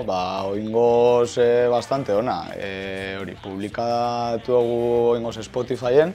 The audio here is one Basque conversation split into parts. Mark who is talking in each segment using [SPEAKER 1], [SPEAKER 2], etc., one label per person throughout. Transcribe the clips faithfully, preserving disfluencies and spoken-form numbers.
[SPEAKER 1] ba, oingoz e, bastante ona. E, hori, publikatu dugu oingoz Spotifyen,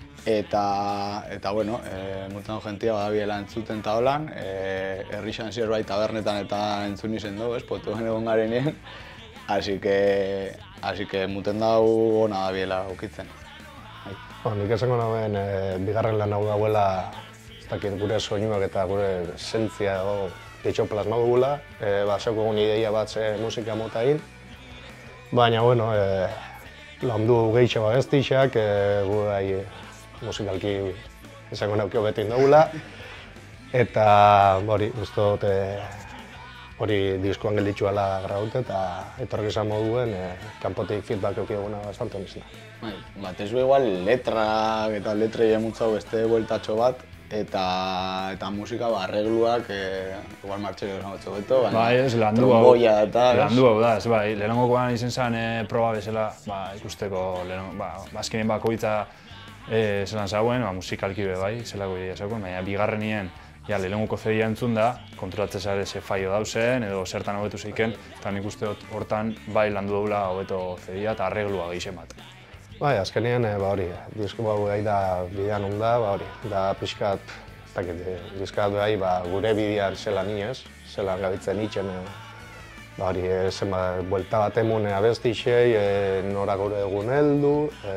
[SPEAKER 1] eta, eta bueno, e, multan jentia badabiela entzuten eta holan, e, herrixan zerbait tabernetan eta entzun izen dugu, ez, potuan egon garenien. Así que, así que muten dau ona dabiela ukitzen.
[SPEAKER 2] Ba, nik esango nagoen, e, bigarren lan hau dauela, ez dakit gure soinuak eta gure esentzia dago getxo plasma dugula, e, ba, zeuko egun ideia bat ze musika mota egin. Baina, bueno, e, landu gehiago abestixak, e, gu bai musikalki esango naukio beti indagula. Eta, hori, uste dut, hori diskoan gelditxu ala graute eta etorrik esan moduen, e, kanpotik feedback eukiguna bastante honizena.
[SPEAKER 1] Bai, batez du igual letrak eta letrei emutzau beste bueltatxo bat, eta, eta musika ba, arregluak, e, igual martxerio esan batzu beto,
[SPEAKER 3] bai, ez, landu hau, landu hau da, ez, bai, lehenengokoan izen zen e, proba bezala, ba, ikusteko, lehenengo, ba, azkenien bakoitza e, zelan zauen, ba, musikalki be bai, zelako idea zauen, baina bigarrenien, ja, lehenengoko zedia entzun da, konturatzen zare ze faio dauzen, edo zertan hobetu zeiken, eta nik uste dut hortan bai landu daula hobeto zedia eta arreglua gehixen bat.
[SPEAKER 2] Bai, azkenean, ba hori, disko hau gai da bidean onda, ba hori, da pixkat, ez dakit, diskat bai, ba, gure bidean zelan inez, zelan gabitzen itxen, ba hori, zenba, buelta bat emun abestixei, e, nora gure egun heldu, e,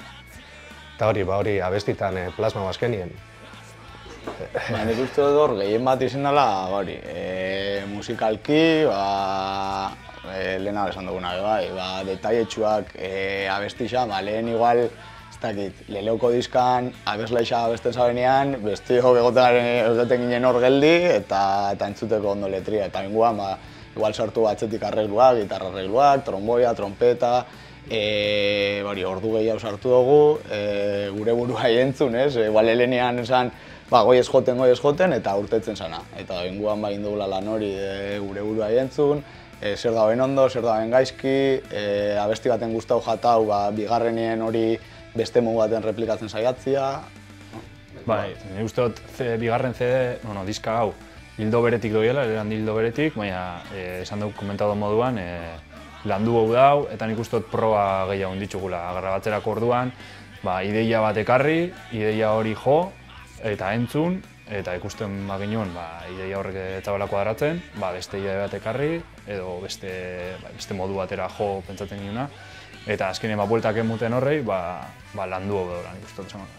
[SPEAKER 2] eta hori, ba hori, abestitan e, plasma azkenien.
[SPEAKER 1] Ba, nik uste dut hor, gehien bat izan dela, hori, e, musikalki, ba, E, lehena esan duguna, bai, ba, detailetxuak e, abestixa, ba, lehen igual, ez dakit, leleuko diskan abeslaixa abesten zabenean, bestiok egoten ginen hor geldi, eta, eta entzuteko ondo letria, eta binguan, ba, igual sartu batzetik arregluak, gitarra arregluak, tromboia, trompeta, e, bari, ordu gehiago sartu dugu, e, gure burua entzun, ez, e, igual lehenean esan, ba, goiez joten, goiez joten, eta urtetzen zana, eta binguan ba, indugula lan hori e, gure burua entzun, E, zer dauen ondo, zer dauen gaizki, e, abesti baten guztau jatau, ba, bigarrenien hori beste modu baten replikatzen saiatzia.
[SPEAKER 3] Bai, nire uste dut bigarren C D, bueno, diska hau, hildo beretik doiela, eran hildo beretik, baina e, esan dugu komentatu moduan, e, landu hau dau, eta nik uste dut proba gehiago ditugula. Grabatzerako orduan, ba, ideia bat ekarri, ideia hori jo, eta entzun, eta ikusten baginuen, ba, ideia horrek etzabela kuadratzen, ba, beste ideia bat ekarri, edo beste, ba, beste modu batera jo pentsatzen ginuna. Eta azkenean ba, bueltak emuten horrei, ba, ba, landu hau dut, nik uste dut zen.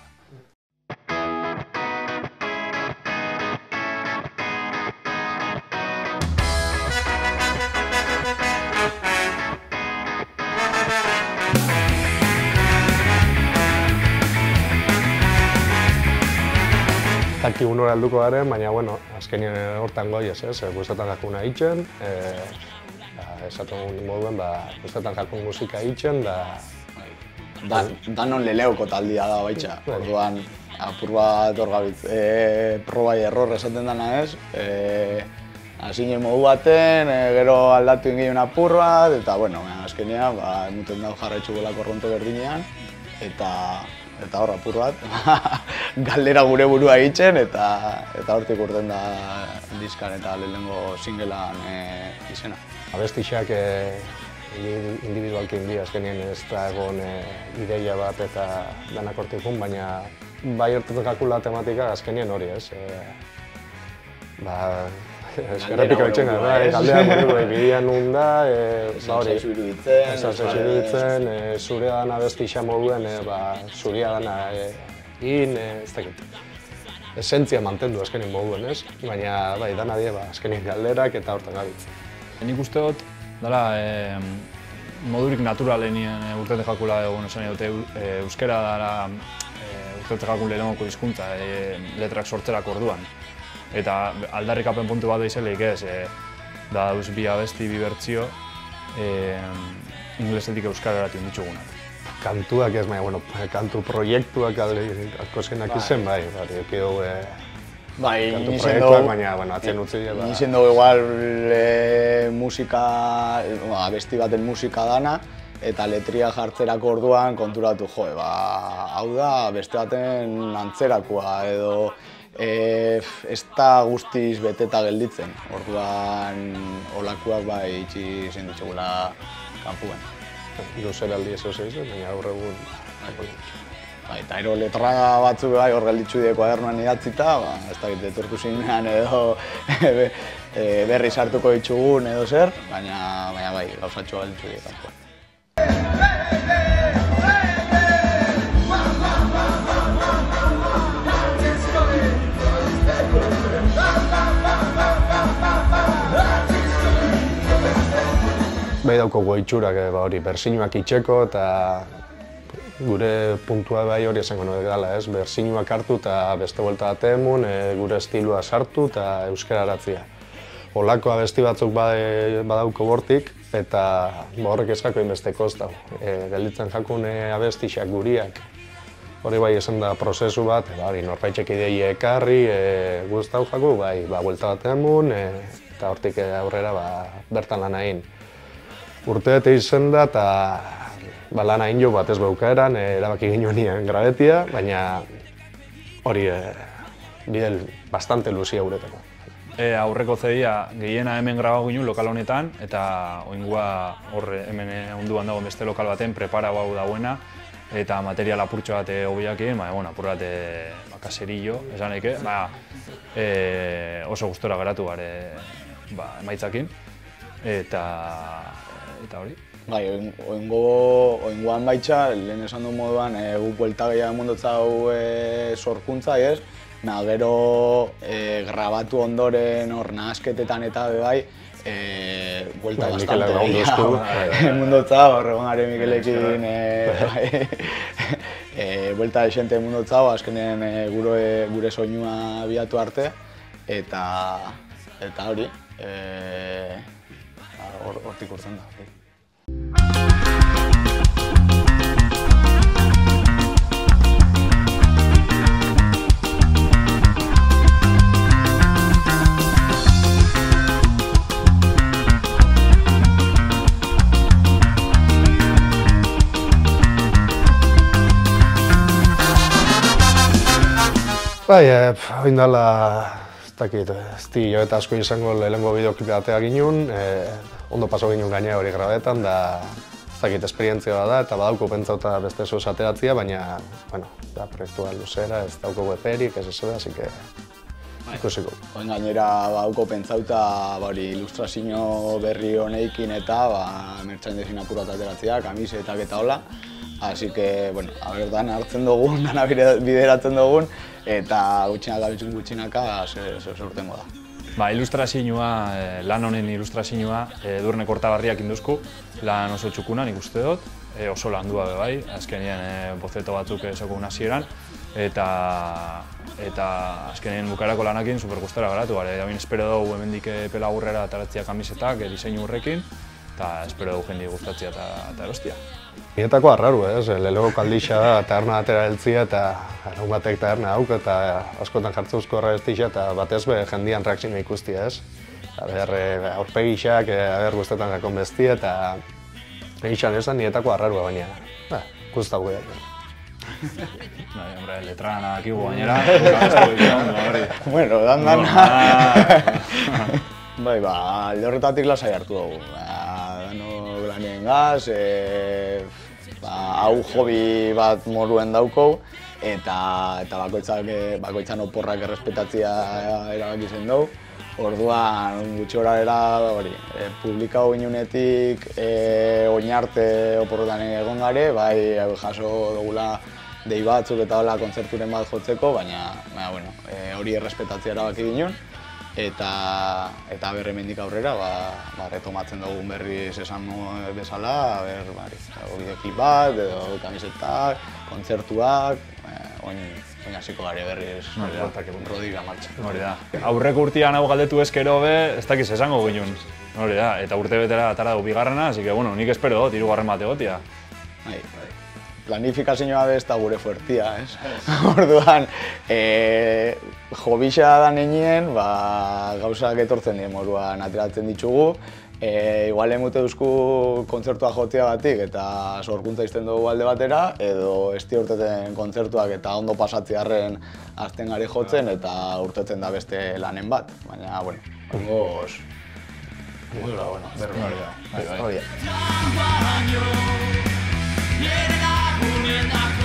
[SPEAKER 2] Taki unora helduko garen, baina, bueno, azkenien hortan goiez, ez, guztetan jakuna itxen, e, ba, esaten moduen, ba, guztetan jakun musika itxen, da...
[SPEAKER 1] Da, danon leleuko taldia da baitxa, orduan, apur bat hor gabitz, e, probai error esaten dana ez, e, azinen modu baten, e, gero aldatu ingin apur bat, eta, bueno, azkenean, ba, emuten dau jarraitzu gola korronte berdinean, eta... eta hor apur bat, galdera gure burua egiten, eta eta hortik urten da diskan eta lehenengo singlean e, izena.
[SPEAKER 2] Abestixak e, individualki indi azkenien ez da egon e, ideia bat eta danak hortik jun, baina bai hortetan kakula tematika azkenien hori ez. E, ba, eskerrepiko itxen gara, galdera gure bidean nun da,
[SPEAKER 1] zaizu iruditzen,
[SPEAKER 2] zaizu iruditzen, zure dana abestixa moduen, zuria dana egin, ez dakit. Esentzia mantendu azkenin moduen, ez? Baina, bai, dana die, azkenin galderak eta hortan gabitz.
[SPEAKER 3] Nik uste dut, dala, modurik naturalenien urtetek jakula egun esan dute euskera dara urtetek jakun lehenengoko hizkuntza letrak sortzerako orduan. Eta aldarrikapen puntu bat daizeleik ez, e, da dauz bi abesti, bi bertzio, e, inglesetik euskararatu inditzugunak.
[SPEAKER 2] Kantuak ez, baina, bueno, kantu proiektuak akozkenak izen, bai, bai, eki dugu kantu proiektuak, baina, bueno, atzen utzi dira.
[SPEAKER 1] Izen dugu igual musika, abesti baten musika dana, eta letria jartzerako orduan konturatu, jo, ba, hau da beste baten antzerakoa, edo ez da guztiz beteta gelditzen, orduan olakoak bai itxi zen ditugula kanpuan.
[SPEAKER 2] Luzera aldi ez oso izan, baina gaur egun...
[SPEAKER 1] Eta ero letra batzuk bai hor gelditzu die kuadernoan idatzita, ez dakit etortu zinean edo berri sartuko ditugun edo zer, baina bai gauzatxo gelditzu die kanpuan.
[SPEAKER 2] Bai daukogu itxurak hori bersinuak itxeko eta gure puntua bai hori esango nahi dela, ez? Bersinuak hartu eta beste buelta bat emun, gure estilua sartu eta euskararatzea. Olako abesti batzuk badauko bortik eta horrek eskako inbesteko ez dago. Gelditzen jakun abestixak guriak. Hori bai esan da prozesu bat, norbaitek idei ekarri, guztau jaku, bai buelta bat emun eta hortik aurrera bertan lan egin. Urte bete izan da eta lan egin jo bat ez baukaeran, erabaki ginoen nien grabetia, baina hori bidel bastante luzia guretako.
[SPEAKER 3] Aurreko zedia gehiena hemen grabau ginen lokal honetan, eta oingua hor hemen onduan dago beste lokal baten prepara hau dagoena, eta material apurtxo bat hobiakin, apur bat kaserillo, esan eke, oso gustora geratu gare emaitzakin, eta hori.
[SPEAKER 1] Bai, oingoan baitxa, lehen esan du moduan, gu buelta gehiago mundotza hau sorkuntza, ez? Na, gero grabatu ondoren hor nahasketetan eta bai, buelta bastante gehiago mundotza, hor egon gare Mikelekin, buelta esente mundotza, azkenen gure soinua biatu arte, eta hori, hortik urtzen da.
[SPEAKER 2] Bai, oin dala, ez dakit, ez di joeta asko izango lehenengo bideoklipia atea ginen, ondo paso ginen gaina hori grabetan, da ez dakit esperientzia da eta badauko pentsauta beste zoz ateratzia, baina, bueno, da proiektua luzera, ez dauko eperik, ez ezera, así que ikusiko.
[SPEAKER 1] Oin gainera badauko pentsauta ilustrazio berri honeikin eta merchandising apur bat ateratzea, kamisetak eta hola. Así que, bueno, aberdan hartzen dugun, dana bideratzen dugun, eta gutxinaka gutxinaka sortengo da.
[SPEAKER 3] Ba, ilustrazioa, lan honen ilustrazioa Edurne Kortabarriak induzku, lan oso txukuna nik uste dut, oso landua be bai, azkenien bozeto batzuk esokun hasieran, eta azkenien bukarako lanakin super gustora garatu gara. Hain espero dugu hemendik pela aurrera ataratzea kamisetak, diseinu horrekin, eta espero dugu jendi gustatzea eta erostia.
[SPEAKER 2] Nietako arraru, ez? Lelego kaldixa da, taberna atera heltzia eta arraun batek taberna hauk eta askotan jartzuzko errabestixa eta batez be jendian reakzioa ikustia, ez? Aurpegixak, aber guztetan jakon bestia eta egizan esan nietako arrarua, baina guztau gehiago.
[SPEAKER 3] Bai, hombre, letrana akigu gainera.
[SPEAKER 1] Bueno, dan dana. Bai, ba, alde horretatik lasai hartu dugu. Dano lanien gaz, hau hobi bat moruen daukau, eta bakoitzan oporrak errespetatzea erabaki zen dugu. Orduan, gutxi horarela, publikau inunetik oinarte oporretan egon gare, bai jaso dugula dei batzuk eta hola kontzerturen bat jotzeko, baina hori errespetatzea erabaki ginen. Eta berre hemendik aurrera retomatzen dugun berriz esan bezala, bideoklip bat, edo kamisetak, kontzertuak, oin hasiko gare berriz Rodiga martxa.
[SPEAKER 3] Hori da. Aurreko urtean hau galdetu ezkero be, ez dakiz esango ginen. Hori da, eta urte betera atara dugu bigarrena, así que bueno, nik espero dut, hirugarren bat egotia.
[SPEAKER 1] Planifikazioa bez da gure fuertia, ez? Orduan, hobixa da nenien, gauzak etortzen dien moduan ateratzen ditugu, E, igual emute duzku kontzertua joteagatik eta sorkuntza izten dugu alde batera, edo esti urteten kontzertuak eta ondo pasatzearen azten gari jotzen eta urtetzen da beste lanen bat. Baina, bueno, ongoz...
[SPEAKER 3] Bueno, bueno, berri da.
[SPEAKER 1] Hori da.